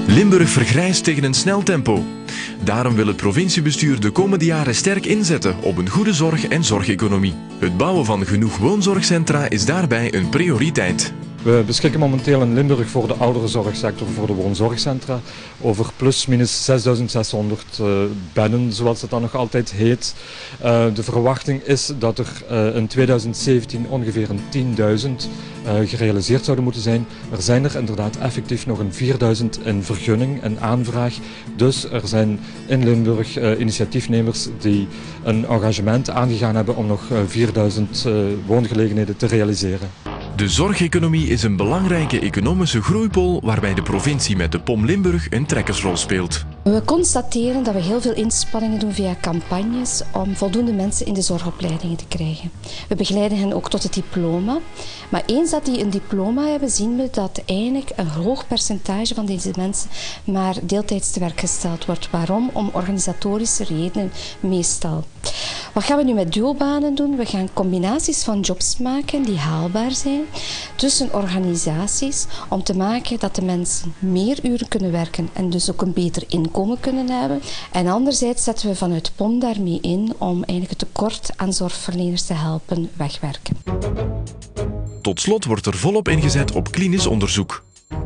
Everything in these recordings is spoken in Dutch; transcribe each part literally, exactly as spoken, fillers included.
Limburg vergrijst tegen een snel tempo. Daarom wil het provinciebestuur de komende jaren sterk inzetten op een goede zorg en zorgeconomie. Het bouwen van genoeg woonzorgcentra is daarbij een prioriteit. We beschikken momenteel in Limburg voor de ouderenzorgsector, voor de woonzorgcentra, over plus minus zesduizend zeshonderd uh, bedden, zoals het dan nog altijd heet. Uh, de verwachting is dat er uh, in tweeduizend zeventien ongeveer een tienduizend uh, gerealiseerd zouden moeten zijn. Er zijn er inderdaad effectief nog een vierduizend in vergunning en aanvraag. Dus er zijn in Limburg uh, initiatiefnemers die een engagement aangegaan hebben om nog uh, vierduizend uh, woongelegenheden te realiseren. De zorgeconomie is een belangrijke economische groeipool waarbij de provincie met de P O M Limburg een trekkersrol speelt. We constateren dat we heel veel inspanningen doen via campagnes om voldoende mensen in de zorgopleidingen te krijgen. We begeleiden hen ook tot het diploma. Maar eens dat die een diploma hebben, zien we dat eigenlijk een hoog percentage van deze mensen maar deeltijds te werk gesteld wordt. Waarom? Om organisatorische redenen meestal. Wat gaan we nu met duobanen doen? We gaan combinaties van jobs maken die haalbaar zijn tussen organisaties om te maken dat de mensen meer uren kunnen werken en dus ook een beter inkomen kunnen hebben. En anderzijds zetten we vanuit P O M daarmee in om eigenlijk het tekort aan zorgverleners te helpen wegwerken. Tot slot wordt er volop ingezet op klinisch onderzoek.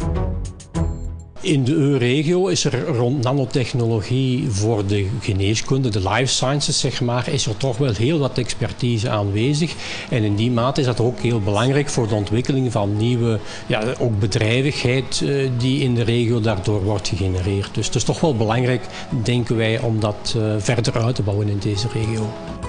In de regio is er rond nanotechnologie voor de geneeskunde, de life sciences zeg maar, is er toch wel heel wat expertise aanwezig. En in die mate is dat ook heel belangrijk voor de ontwikkeling van nieuwe, ja, ook bedrijvigheid uh, die in de regio daardoor wordt gegenereerd. Dus het is toch wel belangrijk, denken wij, om dat uh, verder uit te bouwen in deze regio.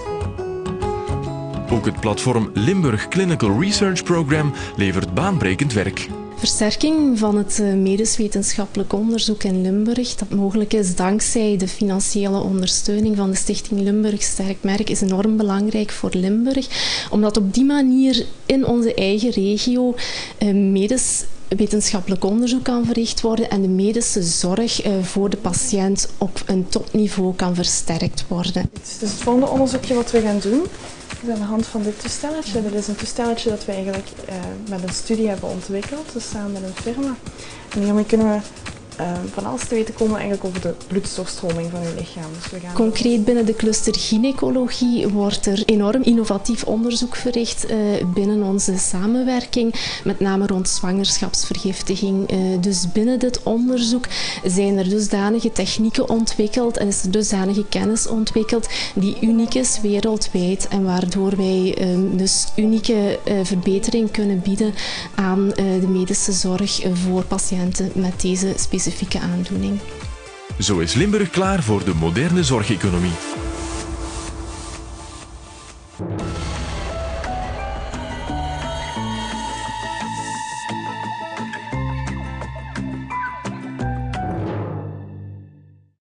Ook het platform Limburg Clinical Research Program levert baanbrekend werk. Versterking van het medisch wetenschappelijk onderzoek in Limburg, dat mogelijk is dankzij de financiële ondersteuning van de Stichting Limburg Sterk Merk, is enorm belangrijk voor Limburg, omdat op die manier in onze eigen regio medisch wetenschappelijk onderzoek kan verricht worden en de medische zorg voor de patiënt op een topniveau kan versterkt worden. Dus het volgende onderzoekje wat we gaan doen is aan de hand van dit toestelletje. Dit is een toestelletje dat we eigenlijk uh, met een studie hebben ontwikkeld, dus samen met een firma. En hiermee kunnen we uh, van alles te weten komen eigenlijk over de bloedstofstroming van uw lichaam. Dus we gaan Concreet binnen de cluster gynaecologie wordt er enorm innovatief onderzoek verricht uh, binnen onze samenwerking, met name rond zwangerschapsvergiftiging. Uh, dus binnen dit onderzoek zijn er dusdanige technieken ontwikkeld en is er dusdanige kennis ontwikkeld die uniek is wereldwijd en waardoor wij uh, dus unieke uh, verbetering kunnen bieden aan uh, de medische zorg uh, voor patiënten met deze specifieke aandoening. Zo is Limburg klaar voor de moderne zorgeconomie.